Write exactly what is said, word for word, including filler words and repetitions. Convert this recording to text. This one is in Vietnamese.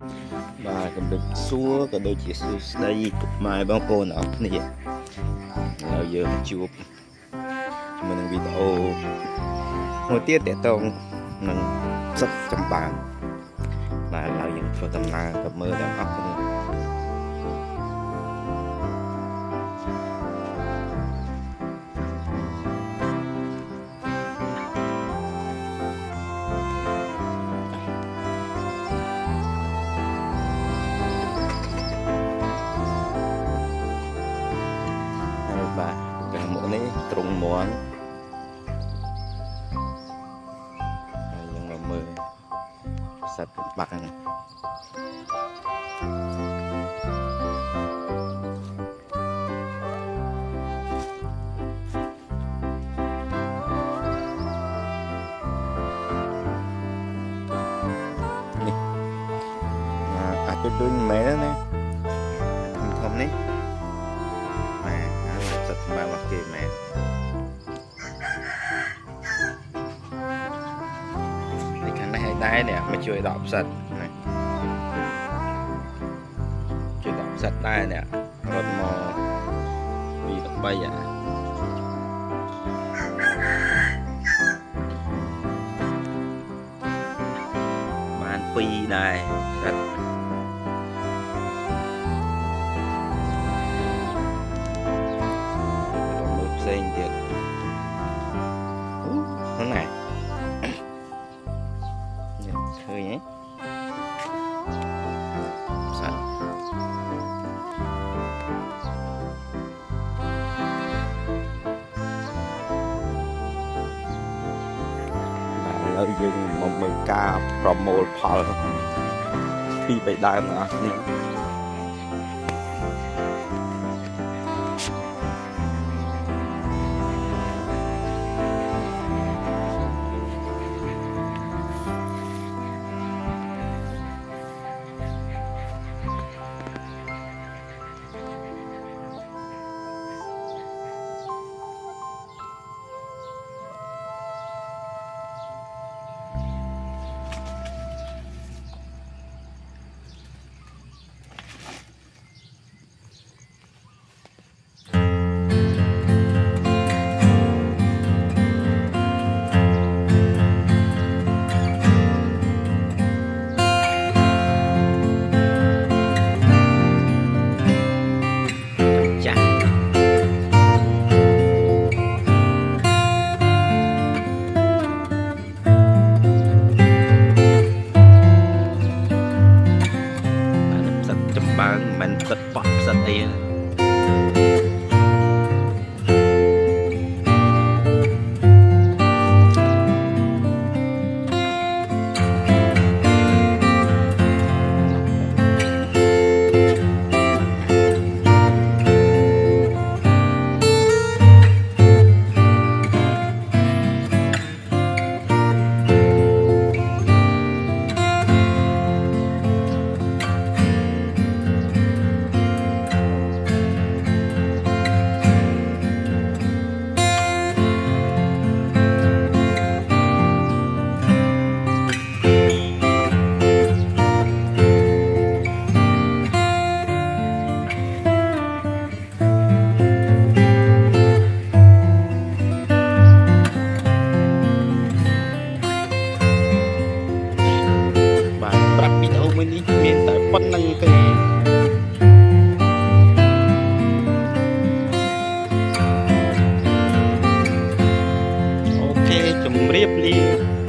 và cầm được xua cả đôi chỉ sư đây mai bao cô nào nè giờ giờ chụp mình video một tiết để tông mình rất chăm bàn và là những phần tầm na tập mơ đang hấp và cái món này trùng món yang mơ sạch bạc này à tôi đôi mé đó này không không đấy bà mặc kệ mẹ thì cái này hay đáy nè mà chơi đọc sạch này chơi đọc sạch đáy nè rồi mò bị đọc bay à bàn pi đài sạch xanh tiệt nó này hơi nhé sạch lợi dụng một mươi k promo phở khi bị đai nữa bạn mình thật bọc sạch tiền miền tại Bắc Năng Tây ok chấm riệp đi